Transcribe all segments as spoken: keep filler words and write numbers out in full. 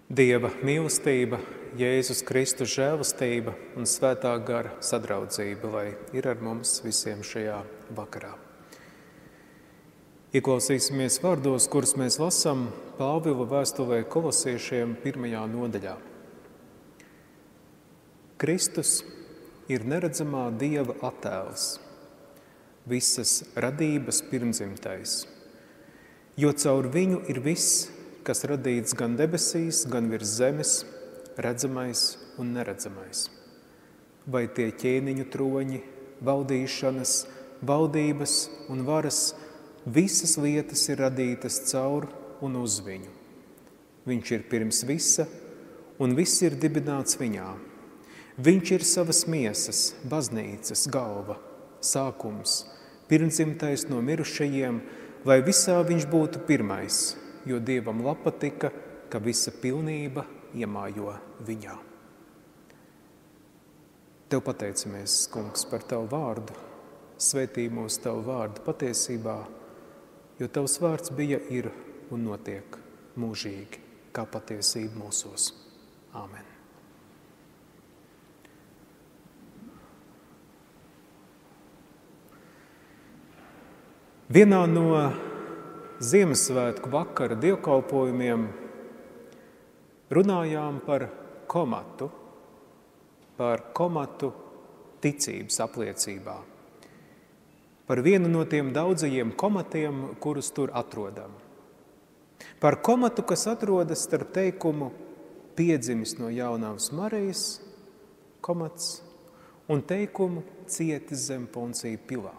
Dieva mīlestība, Jēzus Kristus žēlastība un svētā gara sadraudzība, lai ir ar mums visiem šajā vakarā. Ieklausīsimies vārdos, kurus mēs lasām Pāvila vēstulē Kolosiešiem pirmajā nodaļā. Kristus ir neredzamā Dieva attēls, visas radības pirmdzimtais, jo caur viņu ir viss, kas radīts gan debesīs, gan virs zemes, redzamais un neredzamais. Vai tie ķēniņu troņi, valdīšanas, valdības un varas, visas lietas ir radītas caur un uz viņu. Viņš ir pirms visa, un viss ir dibināts viņā. Viņš ir savas miesas, baznīcas galva, sākums, pirmdzimtais no mirušajiem, lai visā viņš būtu pirmais, jo Dievam patika, ka visa pilnība iemājo viņā. Tev pateicamies, Kungs, par Tavu vārdu, svētī mūs Tavu vārdu patiesībā, jo Tavs vārds bija, ir un notiek mūžīgi, kā patiesība mūsos. Āmen. Vienā no Ziemassvētku vakara dievkalpojumiem runājām par komatu, par komatu ticības apliecībā, par vienu no tiem daudzajiem komatiem, kurus tur atrodam. Par komatu, kas atrodas starp teikumu piedzimis no jaunavas Marijas, komats, un teikumu cietis zem Poncija Pilāta.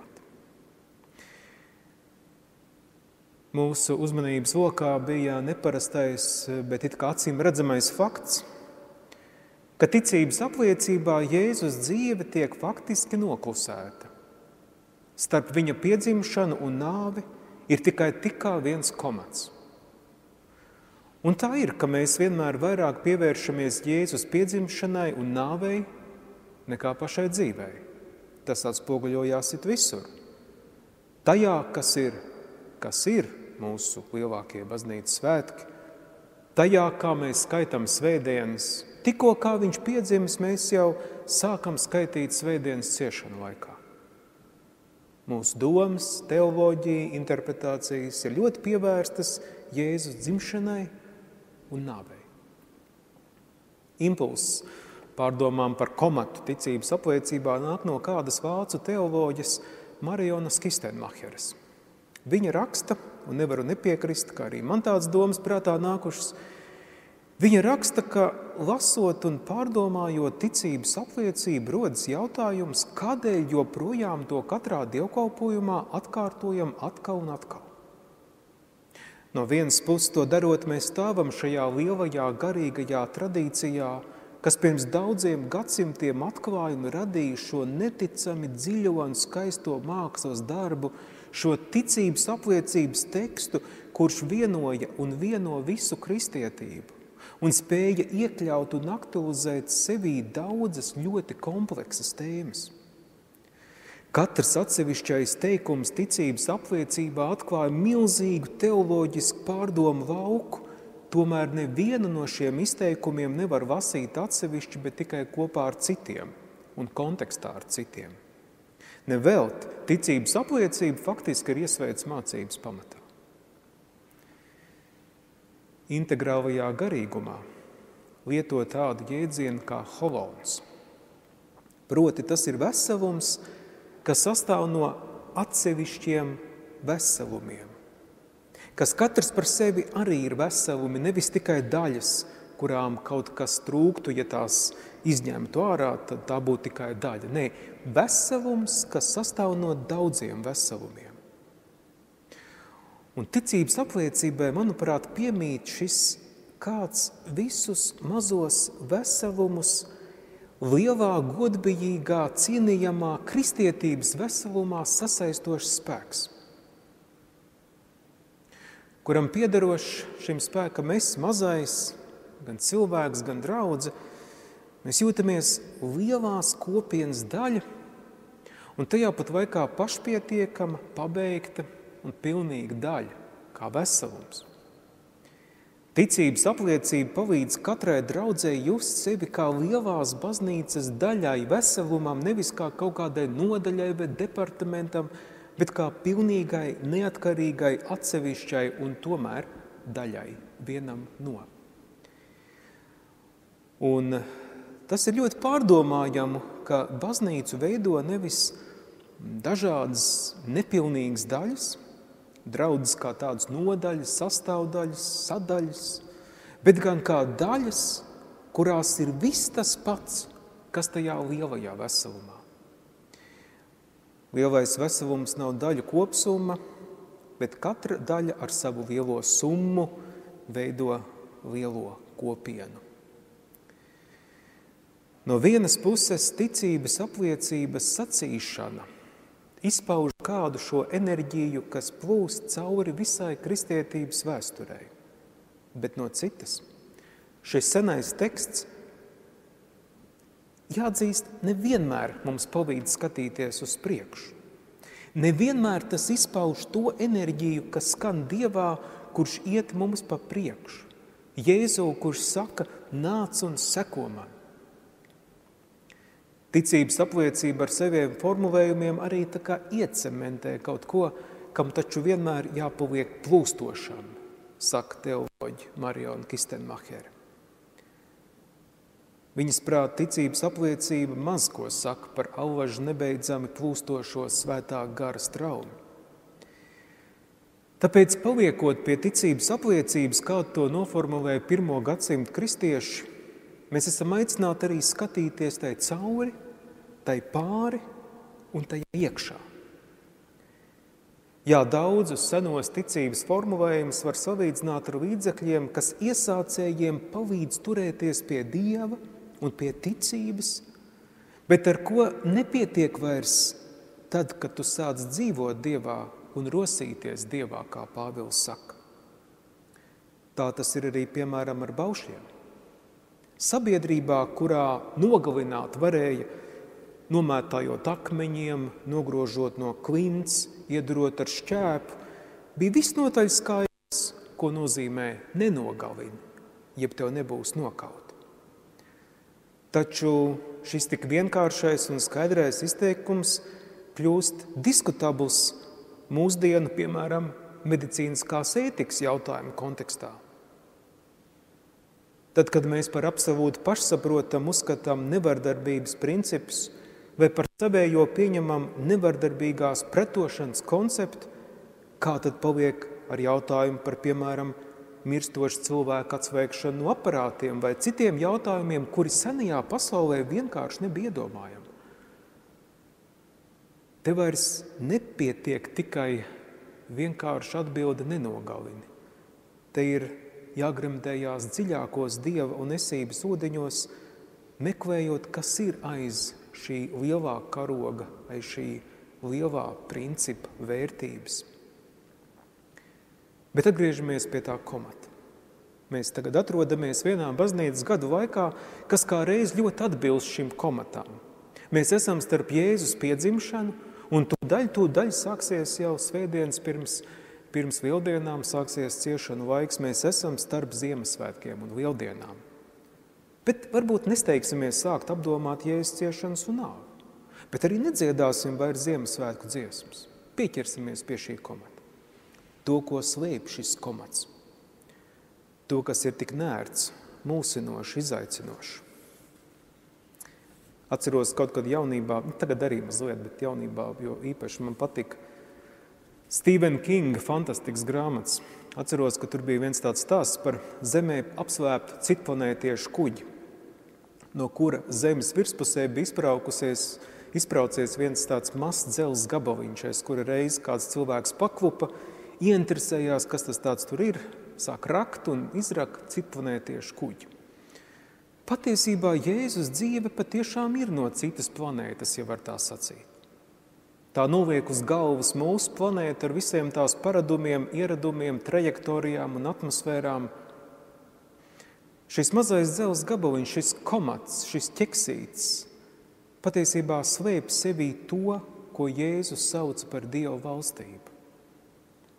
Mūsu uzmanības lokā bija neparastais, bet it kā acīm redzamais fakts, ka ticības apliecībā Jēzus dzīve tiek faktiski noklusēta. Starp viņa piedzimšanu un nāvi ir tikai tikā viens komats. Un tā ir, ka mēs vienmēr vairāk pievēršamies Jēzus piedzimšanai un nāvei nekā pašai dzīvei. Tas atspoguļojās it visur. Tajā, kas ir, kas ir, mūsu lielākie baznīcas svētki, tajā, kā mēs skaitam svētdienas, tikko kā viņš piedzimis, mēs jau sākam skaitīt svētdienas ciešanu laikā. Mūsu domas, teoloģija, interpretācijas ir ļoti pievērstas Jēzus dzimšanai un nāvei. Impulss pārdomām par komatu ticības apliecībā nāk no kādas vācu teoloģes Marijonas Kistenmacheres. Viņa raksta, un nevaru nepiekrist, kā arī man tāds domas prātā nākušas, viņa raksta, ka lasot un pārdomājot ticības apliecību rodas jautājums, kādēļ joprojām to katrā dievkalpojumā atkārtojam atkal un atkal. No vienas puses to darot, mēs stāvam šajā lielajā garīgajā tradīcijā, kas pirms daudziem gadsimtiem atklāja un radīja šo neticami dziļo un skaisto mākslas darbu, šo ticības apliecības tekstu, kurš vienoja un vieno visu kristietību un spēja iekļaut un aktualizēt sevī daudzas ļoti kompleksas tēmas. Katrs atsevišķais teikums ticības apliecībā atklāja milzīgu teoloģisku pārdomu lauku, tomēr nevienu no šiem izteikumiem nevar lasīt atsevišķi, bet tikai kopā ar citiem un kontekstā ar citiem. Nevelt, ticības apliecība faktiski ir iesvētas mācības pamatā. Integrālajā garīgumā lieto tādu jēdzienu kā holons. Proti, tas ir veselums, kas sastāv no atsevišķiem veselumiem, kas katrs par sevi arī ir veselumi, nevis tikai daļas, kurām kaut kas trūktu, ja tās izņemtu ārā, tad tā būtu tikai daļa. Nē, veselums, kas sastāv no daudziem veselumiem. Un ticības apliecībai, manuprāt, piemīt šis kāds visus mazos veselumus lielā, godbijīgā, cienījamā kristietības veselumā sasaistošs spēks, kuram piederošs šim spēkam es, mazais, gan cilvēks, gan draudze, mēs jūtamies lielās kopienas daļa un tajā pat laikā pašpietiekama, pabeigta un pilnīga daļa, kā veselums. Ticības apliecība palīdz katrai draudzei just sevi kā lielās baznīcas daļai, veselumam, nevis kā kaut kādai nodaļai vai departamentam, bet kā pilnīgai, neatkarīgai, atsevišķai un tomēr daļai, vienam no. Un tas ir ļoti pārdomājamu, ka baznīcu veido nevis dažādas nepilnīgas daļas, draudzes kā tādas nodaļas, sastāvdaļas, sadaļas, bet gan kā daļas, kurās ir viss tas pats, kas tajā lielajā veselumā. Lielais veselums nav daļu kopsumma, bet katra daļa ar savu lielo summu veido lielo kopienu. No vienas puses ticības apliecības sacīšana izpauž kādu šo enerģiju, kas plūst cauri visai kristietības vēsturei. Bet no citas, šis senais teksts, jāatzīst, nevienmēr mums palīdz skatīties uz priekšu. Nevienmēr tas izpauž to enerģiju, kas skan Dievā, kurš iet mums pa priekšu. Jēzu, kurš saka, nāc un seko man. Ticības apliecība ar saviem formulējumiem arī tā kā iecementē kaut ko, kam taču vienmēr jāpaliek plūstošam, saka teoloģi Mariona Kistenmachera. Viņas prāt ticības apliecība maz ko saka par allažu nebeidzami plūstošo svētā gara straumi. Tāpēc, paliekot pie ticības apliecības, kā to noformulēja pirmo gadsimtu kristieši, mēs esam aicināti arī skatīties tai cauri, tai pāri un tai iekšā. Jā, daudzus senos ticības formulējumus var salīdzināt ar līdzekļiem, kas iesācējiem palīdz turēties pie Dieva un pie ticības, bet ar ko nepietiek vairs tad, kad tu sāc dzīvot Dievā un rosīties Dievā, kā Pāvils saka. Tā tas ir arī, piemēram, ar baušļiem. Sabiedrībā, kurā nogalināt varēja nomētājot akmeņiem, nogrožot no klints, iedurot ar šķēpu, bija visnotaļ skaidrs, ko nozīmē nenogalini, jeb tev nebūs nokaut. Taču šis tik vienkāršais un skaidrais izteikums kļūst diskutabls mūsdienu, piemēram, medicīniskās ētikas jautājumu kontekstā. Tad, kad mēs par absolūti pašsaprotam uzskatām nevardarbības principus vai par savējo pieņemam nevardarbīgās pretošanas konceptu, kā tad paliek ar jautājumu par, piemēram, mirstošu cilvēku atsveikšanu no aparātiem vai citiem jautājumiem, kuri senajā pasaulē vienkārši nebija iedomājami. Te vairs nepietiek tikai vienkārši atbilde nenogalini. Te ir jāgremdējās dziļākos Dieva un esības ūdeņos, meklējot, kas ir aiz šī lielā karoga, aiz šī lielā principa vērtības. Bet atgriežamies pie tā komata. Mēs tagad atrodamies vienā baznīcas gadu laikā, kas kā reiz ļoti atbilst šim komatam. Mēs esam starp Jēzus piedzimšanu, un tūdaļ, tūdaļ sāksies jau svētdienas pirms Pirms lieldienām sāksies ciešanu laiks, mēs esam starp Ziemassvētkiem un lieldienām. Bet varbūt nesteigsimies sākt apdomāt Jēzus ciešanas un nāvi, bet arī nedziedāsim vairs Ziemassvētku dziesmas. Pieķersimies pie šī komata. To, ko slēp šis komats. To, kas ir tik nērts, mulsinoši, izaicinoši. Atceros kaut kad jaunībā, tagad arī mazliet, bet jaunībā, jo īpaši man patika Stephen Kinga fantastisks grāmatas. Atceros, ka tur bija viens tāds stāsts par Zemē apsvēptu citplanētiešu kuģi, no kura Zemes virspusē bija izbraukusies, izbraucies viens tāds mazs dzelzs gabaliņš, aiz kura reiz kāds cilvēks paklupa, ieinteresējās, kas tas tāds tur ir, sāk rakt un izrakt citplanētiešu kuģi. Patiesībā Jēzus dzīve patiešām ir no citas planētas, ja var tā sacīt. Tā noliek uz galvas mūsu planētu ar visiem tās paradumiem, ieradumiem, trajektorijām un atmosfērām. Šis mazais dzelzs gabaliņš, šis komats, šis ķeksīts, patiesībā slēp sevī to, ko Jēzus sauc par Dieva valstību.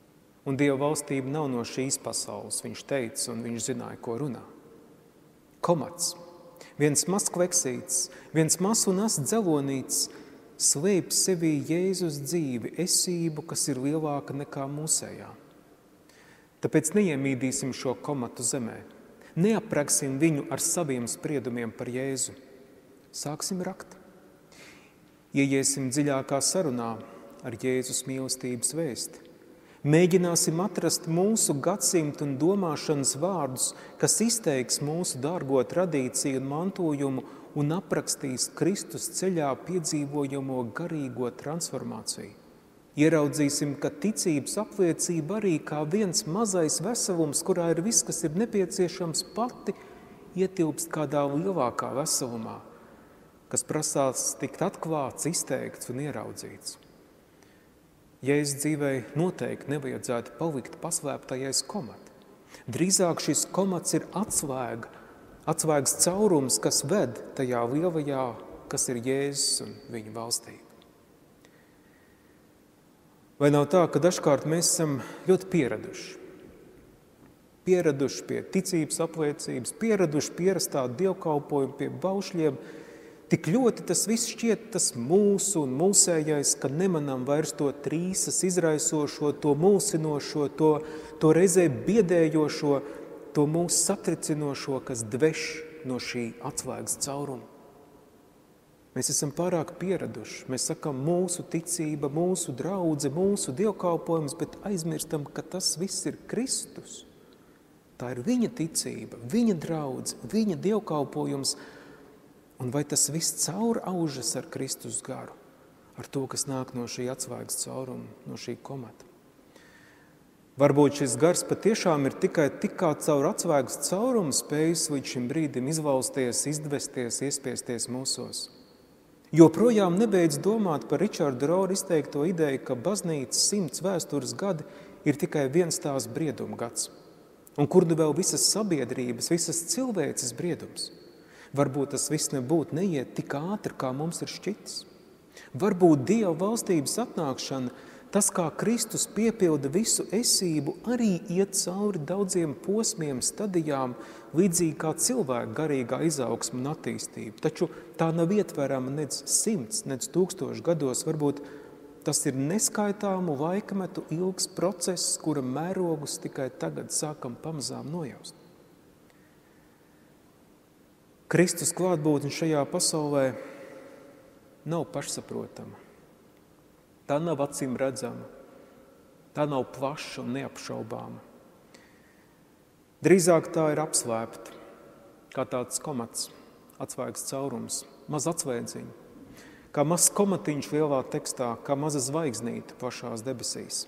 Un Dieva valstība nav no šīs pasaules, viņš teica, un viņš zināja, ko runā. Komats, viens mazs kveksīts, viens mazs un asts dzelonīts, slēp sevī Jēzus dzīvi, esību, kas ir lielāka nekā mūsējā. Tāpēc neiemīdīsim šo komatu zemē, neapraksim viņu ar saviem spriedumiem par Jēzu. Sāksim rakt. Ieiesim dziļākā sarunā ar Jēzus mīlestības vēsti. Mēģināsim atrast mūsu gadsimtu un domāšanas vārdus, kas izteiks mūsu dārgo tradīciju un mantojumu un aprakstīs Kristus ceļā piedzīvojamo garīgo transformāciju. Ieraudzīsim, ka ticības apliecība arī kā viens mazais veselums, kurā ir viss, kas ir nepieciešams, pati ietilpst kādā lielākā veselumā, kas prasās tikt atklāts, izteikts un ieraudzīts. Jēzus dzīvei noteikti nevajadzētu palikt paslēptajais komats. Drīzāk šis komats ir atslēga, atslēgas caurums, kas ved tajā lielajā, kas ir Jēzus un viņa valstība. Vai nav tā, ka dažkārt mēs esam ļoti pieraduši? Pieraduši pie ticības apliecības, pieraduši pierastā dievkalpojumu pie baušļiem, tik ļoti tas viss šķiet tas mūsu un mūsējais, ka nemanām vairs to trīsas izraisošo, to mulsinošo, to, to reizē biedējošo, to mūsu satricinošo, kas dveš no šī atslēgas cauruma. Mēs esam pārāk pieraduši. Mēs sakam mūsu ticība, mūsu draudze, mūsu dievkalpojums, bet aizmirstam, ka tas viss ir Kristus. Tā ir viņa ticība, viņa draudze, viņa dievkalpojums. Un vai tas viss caur aužas ar Kristus garu, ar to, kas nāk no šī atslēgas cauruma, no šī komata? Varbūt šis gars patiešām ir tikai tik kā caur atslēgas caurumu spējis līdz šim brīdim izvalsties, izdvesties, iespiesties mūsos. Joprojām nebeidz domāt par Ričarda Rohra izteikto ideju, ka baznīcas simts vēstures gadi ir tikai viens tās brieduma gads. Un kur nu vēl visas sabiedrības, visas cilvēces briedums? Varbūt tas viss nebūtu neiet tik ātri, kā mums ir šķitis. Varbūt Dieva valstības atnākšana, tas, kā Kristus piepilda visu esību, arī iet cauri daudziem posmiem, stadijām, līdzīgi kā cilvēka garīgā izaugsme un attīstība. Taču tā nav ietverama nec simts, nec tūkstoši gados. Varbūt tas ir neskaitāmu laikmetu ilgs process, kura mērogus tikai tagad sākam pamazām nojaust. Kristus klātbūtne šajā pasaulē nav pašsaprotama. Tā nav acīm redzama. Tā nav plaša un neapšaubāma. Drīzāk tā ir apslēpta, kā tāds komats, atslēgas caurums, maz atslēdziņa, kā mazs komatiņš lielā tekstā, kā maza zvaigznīte plašās debesīs.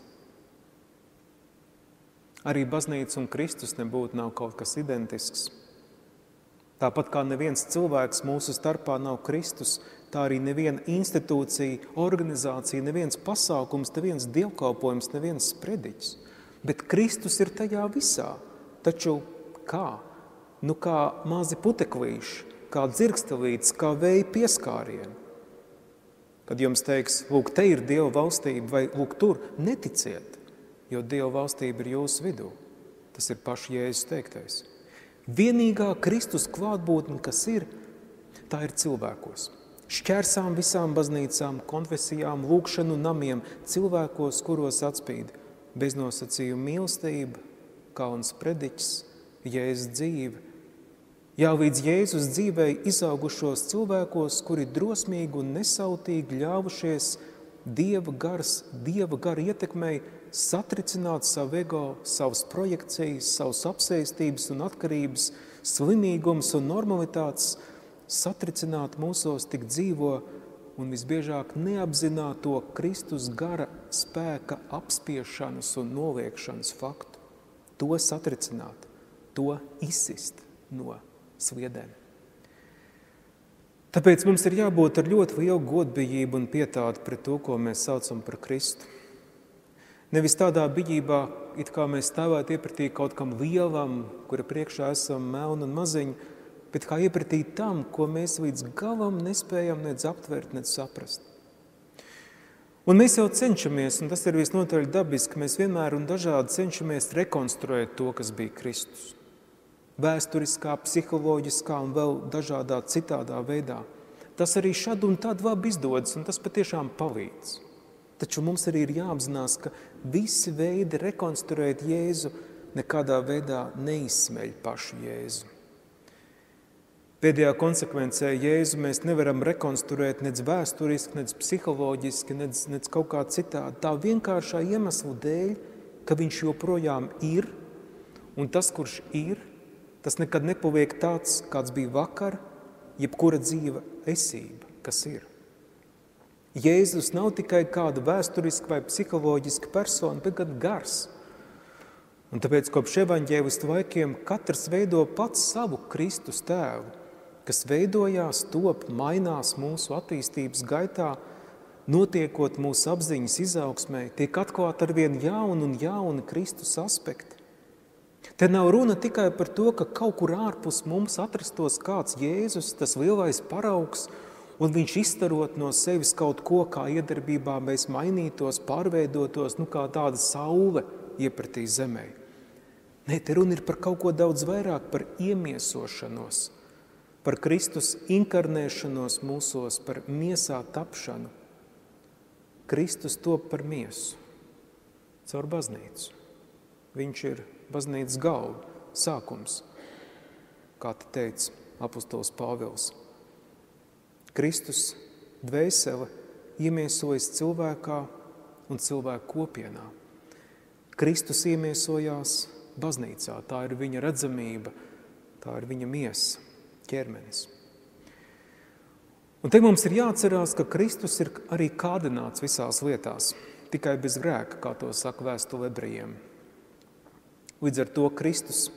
Arī baznīca un Kristus nebūtu nav kaut kas identisks. Tāpat kā neviens cilvēks mūsu starpā nav Kristus, tā arī neviena institūcija, organizācija, neviens pasākums, neviens dievkalpojums, neviens sprediķis. Bet Kristus ir tajā visā. Taču kā? Nu kā mazi puteklīši, kā dzirkstelītes, kā vēja pieskārieni. Kad jums teiks, lūk, te ir Dieva valstība, vai lūk, tur, neticiet, jo Dieva valstība ir jūsu vidū. Tas ir paši Jēzus teiktais. Vienīgā Kristus klātbūtne, kas ir, tā ir cilvēkos. Šķērsām visām baznīcām, konfesijām, lūkšanu namiem, cilvēkos, kuros atspīd beznosacījuma mīlestība, kalns prediķis, Jēzus dzīve. Jā, līdz Jēzus dzīvei izaugušos cilvēkos, kuri drosmīgi un nesautīgi ļāvušies Dieva gars, Dieva gara ietekmei satricināt savu ego, savas projekcijas, savas apsēstības un atkarības, slimīgums un normalitātes, satricināt mūsos tik dzīvo un visbiežāk neapzināto Kristus gara spēka apspiešanas un noliekšanas faktu. To satricināt, to izsist no sliedēm. Tāpēc mums ir jābūt ar ļoti lielu godbijību un pietātu pret to, ko mēs saucam par Kristu. Nevis tādā bijībā, it kā mēs stāvētu iepratī kaut kam lielam, kura priekšā esam melni un maziņi, bet kā iepratī tam, ko mēs līdz galam nespējam nec aptvert, nec saprast. Un mēs jau cenšamies, un tas ir visnotaļ dabiski, mēs vienmēr un dažādi cenšamies rekonstruēt to, kas bija Kristus. Vēsturiskā, psiholoģiskā un vēl dažādā citādā veidā. Tas arī šad un tad labi izdodas, un tas patiešām palīdz. Taču mums arī ir jāapzinās, ka visi veidi rekonstruēt Jēzu nekādā veidā neizsmeļ pašu Jēzu. Pēdējā konsekvencē Jēzu mēs nevaram rekonstruēt nec vēsturiski, nec psiholoģiski, nec, nec kaut kā citādi. Tā vienkāršā iemesla dēļ, ka viņš joprojām ir, un tas, kurš ir, tas nekad nepaliek tāds, kāds bija vakar, jebkura dzīva esība, kas ir. Jēzus nav tikai kāda vēsturiska vai psiholoģiska persona, bet gan gars. Un tāpēc kopš evaņģēlistu laikiem katrs veido pats savu Kristus tēvu, kas veidojās, top, mainās mūsu attīstības gaitā, notiekot mūsu apziņas izaugsmē, tiek atklāt arvien jauni un jauni Kristus aspekti. Te nav runa tikai par to, ka kaut kur ārpus mums atrastos kāds Jēzus, tas lielais paraugs, un viņš izstarot no sevis kaut ko, kā iedarbībā mēs mainītos, pārveidotos, nu kā tāda saule iepratī zemē. Nē, te runa ir par kaut ko daudz vairāk, par iemiesošanos, par Kristus inkarnēšanos mūsos, par miesā tapšanu. Kristus top par miesu caur baznīcu. Viņš ir baznīcas galva, sākums, kā te teica apostols Pāvils. Kristus dvēsele iemiesojas cilvēkā un cilvēku kopienā. Kristus iemiesojās baznīcā, tā ir viņa redzamība, tā ir viņa miesa, ķermenis. Un te mums ir jāatcerās, ka Kristus ir arī kādināts visās lietās, tikai bez grēka, kā to saka vēstule ebrejiem. Līdz ar to Kristus,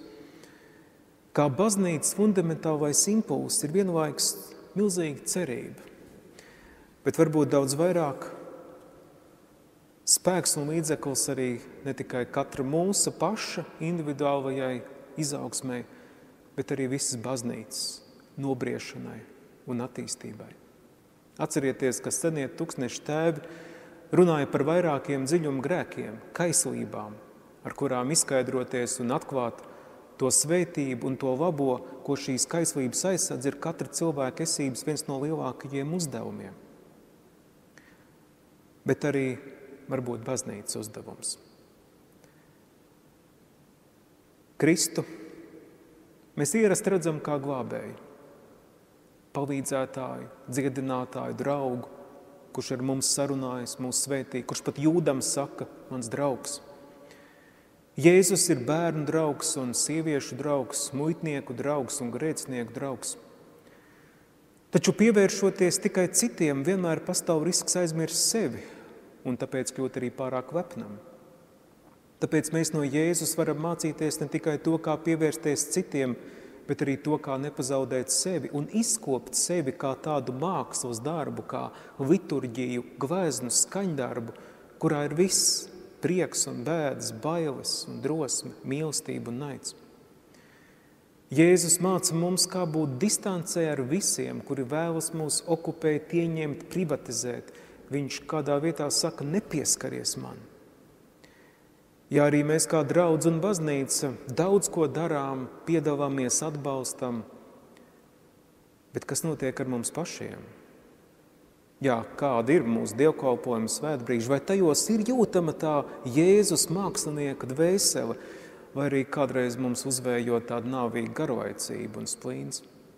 kā baznīcas fundamentālais impulss, ir vienlaiks milzīga cerība, bet varbūt daudz vairāk spēks un līdzeklis arī ne tikai katra mūsu paša individuālajai izaugsmai, bet arī visas baznīcas nobriešanai un attīstībai. Atcerieties, ka senie tūkstnešu tēvi runāja par vairākiem dziļumu grēkiem, kaislībām, ar kurām izskaidroties un atklāt to svētību un to labo, ko šīs kaislības aizsadz, ir katra cilvēka esības viens no lielākajiem uzdevumiem. Bet arī varbūt baznīcas uzdevums. Kristu mēs ierasti redzam kā glābēju, palīdzētāju, dziedinātāju, draugu, kurš ar mums sarunājas, mūs svētī, kurš pat jūdam saka, mans draugs. Jēzus ir bērnu draugs un sieviešu draugs, muitnieku draugs un grēcinieku draugs. Taču pievēršoties tikai citiem, vienmēr pastāv risks aizmirst sevi un tāpēc kļūt arī pārāk lepnam. Tāpēc mēs no Jēzus varam mācīties ne tikai to, kā pievērsties citiem, bet arī to, kā nepazaudēt sevi un izkopt sevi kā tādu mākslas darbu, kā liturģiju, gleznu, skaņdarbu, kurā ir viss prieks un bēdas, bailes un drosme, mīlestība un naids. Jēzus māca mums, kā būt distancē ar visiem, kuri vēlas mūs okupēt, ieņemt, privatizēt. Viņš kādā vietā saka, nepieskaries man. Ja arī mēs kā draudz un baznīca daudz ko darām, piedalāmies, atbalstam, bet kas notiek ar mums pašiem? Jā, kāda ir mūsu dievkalpojuma svētbrīži, vai tajos ir jūtama tā Jēzus mākslinieka dvēsele, vai arī kādreiz mums uzvējo tāda nāvīga garlaicība un splīns?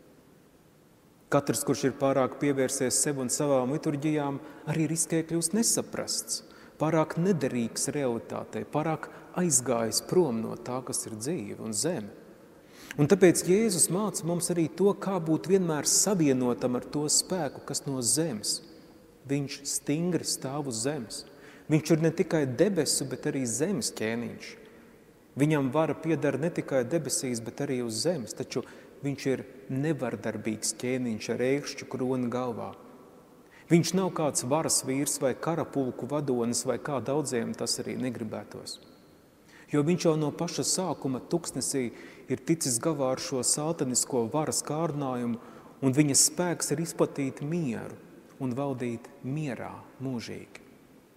Katrs, kurš ir pārāk pievērsies sev un savām liturģijām, arī riskē kļūst nesaprasts, pārāk nederīgs realitātei, pārāk aizgājis prom no tā, kas ir dzīve un zeme. Un tāpēc Jēzus māca mums arī to, kā būt vienmēr savienotam ar to spēku, kas no zemes. Viņš stingri stāv uz zemes. Viņš ir ne tikai debesu, bet arī zemes ķēniņš. Viņam vara piedara ne tikai debesīs, bet arī uz zemes, taču viņš ir nevardarbīgs ķēniņš ar ēkšķu kroni galvā. Viņš nav kāds varas vīrs vai karapulku vadonis, vai kā daudziem tas arī negribētos. Jo viņš jau no paša sākuma tuksnesī ir ticis galā ar šo sātanisko varas kārdinājumu, un viņa spēks ir izplatīt mieru un valdīt mierā mūžīgi.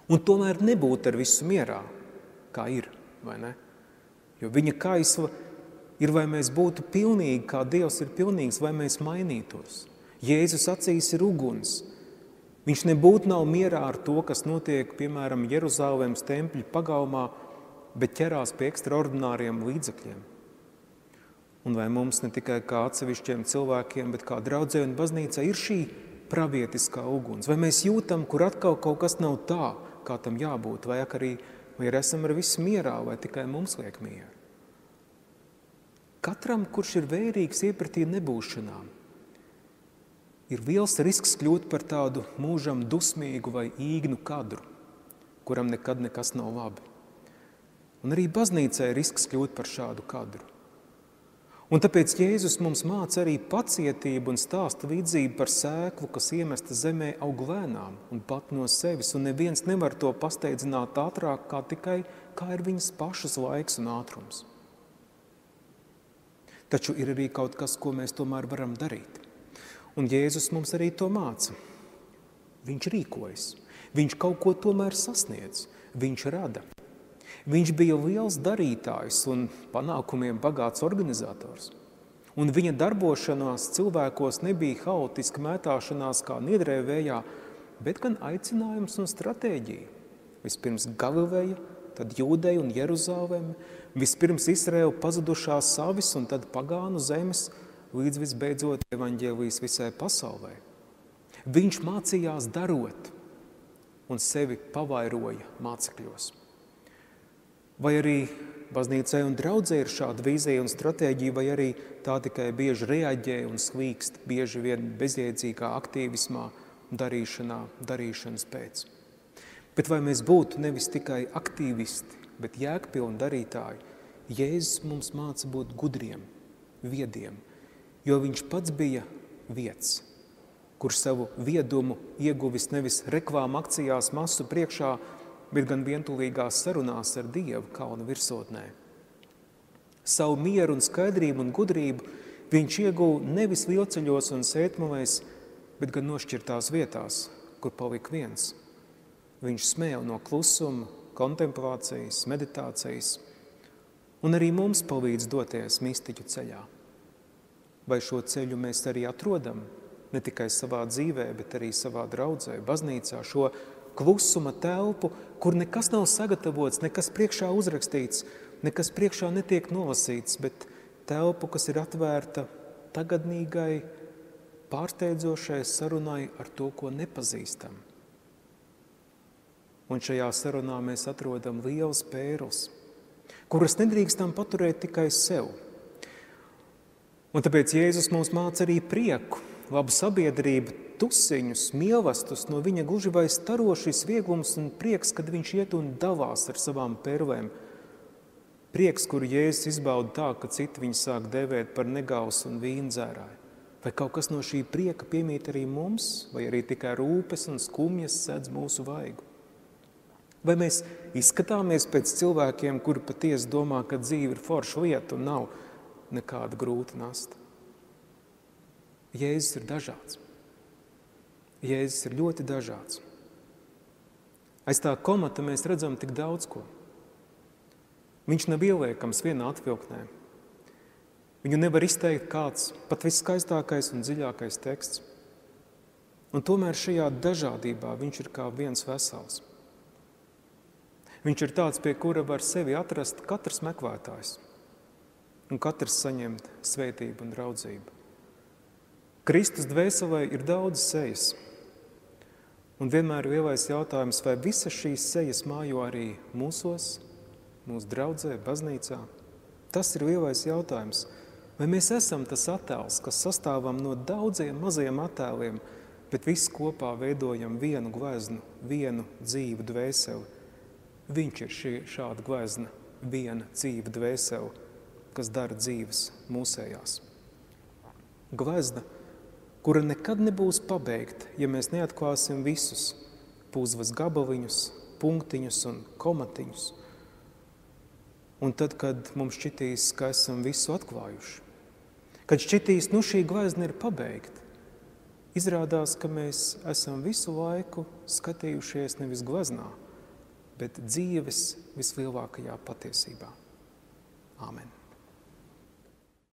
Un tomēr nebūt ar visu mierā, kā ir, vai ne? Jo viņa kaisva ir, vai mēs būtu pilnīgi, kā Dievs ir pilnīgs, vai mēs mainītos. Jēzus acīs ir uguns. Viņš nebūtu nav mierā ar to, kas notiek, piemēram, Jeruzalemes tempļa pagalmā, bet ķerās pie ekstraordināriem līdzekļiem. Un vai mums ne tikai kā atsevišķiem cilvēkiem, bet kā draudzē un baznīcā ir šī pravietiskā uguns? Vai mēs jūtam, kur atkal kaut kas nav tā, kā tam jābūt, vai arī, vai arī esam ar visu mierā, vai tikai mums liek mieru? Katram, kurš ir vērīgs iepratī nebūšanām, ir liels risks kļūt par tādu mūžam dusmīgu vai īgnu kadru, kuram nekad nekas nav labi. Un arī baznīcai ir risks kļūt par šādu kadru. Un tāpēc Jēzus mums māca arī pacietību un stāsta līdzību par sēklu, kas iemesta zemē aug lēnām un pat no sevis, un neviens nevar to pasteidzināt ātrāk, kā tikai kā ir viņas pašas laiks un ātrums. Taču ir arī kaut kas, ko mēs tomēr varam darīt. Un Jēzus mums arī to māca. Viņš rīkojas. Viņš kaut ko tomēr sasniedz. Viņš rada. Viņš bija liels darītājs un panākumiem bagāts organizators. Un viņa darbošanās cilvēkos nebija haotiska mētāšanās kā niedrē vējā, bet gan aicinājums un stratēģija. Vispirms Galileja, tad Jūdeja un Jeruzaleme, vispirms Izraēla pazudušās savis un tad pagānu zemes, līdz visbeidzot evaņģēlijas visai pasaulē. Viņš mācījās darot un sevi pavairoja mācekļos. Vai arī baznīcai un draudzē ir šāda vīzija un stratēģija, vai arī tā tikai bieži reaģē un slīkst, bieži vien bezjēdzīgā aktīvismā, darīšanā, darīšanas pēc. Bet vai mēs būtu nevis tikai aktīvisti, bet jēgpilni darītāji, Jēzus mums māca būt gudriem, viediem, jo viņš pats bija vieds, kurš savu viedumu ieguvis nevis reklāmu akcijās masu priekšā, bet gan vientulīgās sarunās ar Dievu kalna virsotnē. Savu mieru un skaidrību un gudrību viņš ieguva nevis lielceļos un sētmalēs, bet gan nošķirtās vietās, kur palika viens. Viņš smēja no klusuma, kontemplācijas, meditācijas, un arī mums palīdz doties mistiķu ceļā. Vai šo ceļu mēs arī atrodam, ne tikai savā dzīvē, bet arī savā draudzē, baznīcā, šo klusuma telpu, kur nekas nav sagatavots, nekas priekšā uzrakstīts, nekas priekšā netiek nolasīts, bet telpu, kas ir atvērta tagadnīgai, pārsteidzošai sarunai ar to, ko nepazīstam. Un šajā sarunā mēs atrodam lielas pērles, kuras nedrīkstam paturēt tikai sev. Un tāpēc Jēzus mums māca arī prieku, labu sabiedrību, tusiņus, mīlestus, no viņa gluži vai staro šis vieglums un prieks, kad viņš iet un dalās ar savām perlēm. Prieks, kuru Jēzus izbauda tā, ka citi viņu sāk dēvēt par negausu un vīndzērāju. Vai kaut kas no šī prieka piemīt arī mums, vai arī tikai rūpes un skumjas sedz mūsu vaigu? Vai mēs izskatāmies pēc cilvēkiem, kuri patiesi domā, ka dzīve ir forša lieta un nav nekāda grūta nasta? Jēzus ir dažāds. Jēzus ir ļoti dažāds. Aiz tā komata mēs redzam tik daudz ko. Viņš nav ieliekams vienā atvilknē. Viņu nevar izteikt kāds pat viskaistākais un dziļākais teksts. Un tomēr šajā dažādībā viņš ir kā viens vesels. Viņš ir tāds, pie kura var sevi atrast katrs meklētājs un katrs saņemt svētību un draudzību. Kristus dvēselē ir daudz sejas. Un vienmēr ir lielais jautājums, vai visas šīs sejas mājo arī mūsos, mūsu draudzē, baznīcā? Tas ir lielais jautājums. Vai mēs esam tas attēls, kas sastāvam no daudziem maziem attēliem, bet visi kopā veidojam vienu gleznu, vienu dzīvu dvēseli? Viņš ir šī, šāda glezna, viena dzīva dvēseli, kas dara dzīves mūsējās. Glezna, kura nekad nebūs pabeigta, ja mēs neatklāsim visus puzles gabaliņus, punktiņus un komatiņus. Un tad, kad mums šķitīs, ka esam visu atklājuši, kad šķitīs, nu šī glezna ir pabeigta, izrādās, ka mēs esam visu laiku skatījušies nevis gleznā, bet dzīves vislielākajā patiesībā. Āmen.